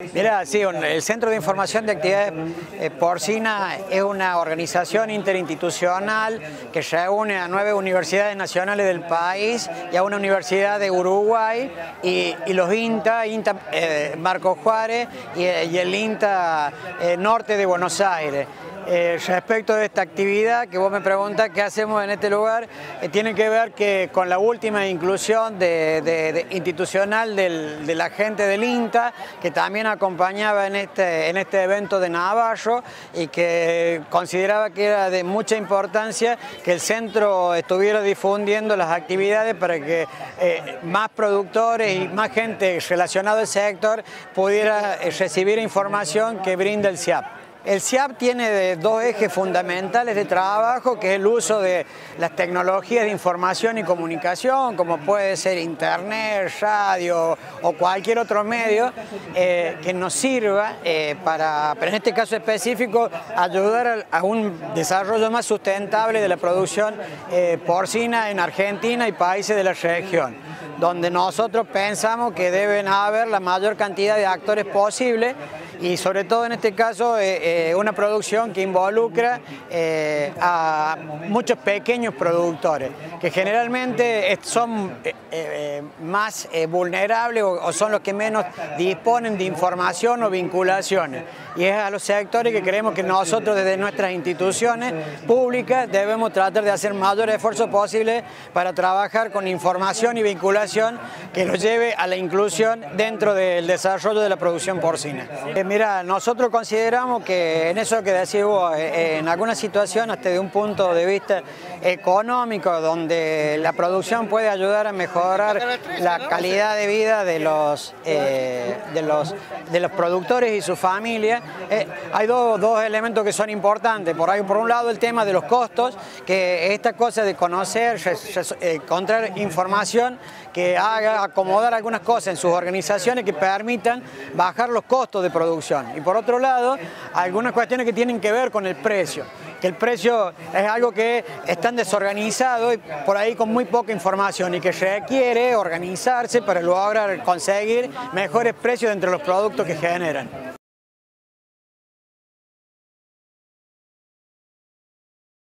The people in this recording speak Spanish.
Mira, sí, el Centro de Información de Actividades Porcinas es una organización interinstitucional que reúne a 9 universidades nacionales del país y a una universidad de Uruguay y los INTA Marco Juárez y el INTA Norte de Buenos Aires. Respecto de esta actividad que vos me preguntas qué hacemos en este lugar, tiene que ver con la última inclusión institucional de la gente del INTA, que también acompañaba en este evento de Navarro y que consideraba que era de mucha importancia que el centro estuviera difundiendo las actividades para que más productores y más gente relacionada al sector pudiera recibir información que brinda el CIAP. El CIAP tiene dos ejes fundamentales de trabajo, que es el uso de las tecnologías de información y comunicación, como puede ser internet, radio o cualquier otro medio que nos sirva pero en este caso específico, ayudar a un desarrollo más sustentable de la producción porcina en Argentina y países de la región, donde nosotros pensamos que deben haber la mayor cantidad de actores posible y sobre todo en este caso una producción que involucra a muchos pequeños productores que generalmente son más vulnerables o son los que menos disponen de información o vinculaciones, y es a los sectores que creemos que nosotros desde nuestras instituciones públicas debemos tratar de hacer mayor esfuerzo posible para trabajar con información y vinculación que nos lleve a la inclusión dentro del desarrollo de la producción porcina. Mira, nosotros consideramos que en eso que decís vos, en alguna situación hasta de un punto de vista económico, donde la producción puede ayudar a mejorar la calidad de vida de los productores y su familia, hay dos elementos que son importantes. Por un lado el tema de los costos, que esta cosa de conocer, encontrar información que haga acomodar algunas cosas en sus organizaciones que permitan bajar los costos de producción. Y por otro lado, algunas cuestiones que tienen que ver con el precio, que el precio es algo que está desorganizado y por ahí con muy poca información y que requiere organizarse para lograr conseguir mejores precios entre los productos que generan.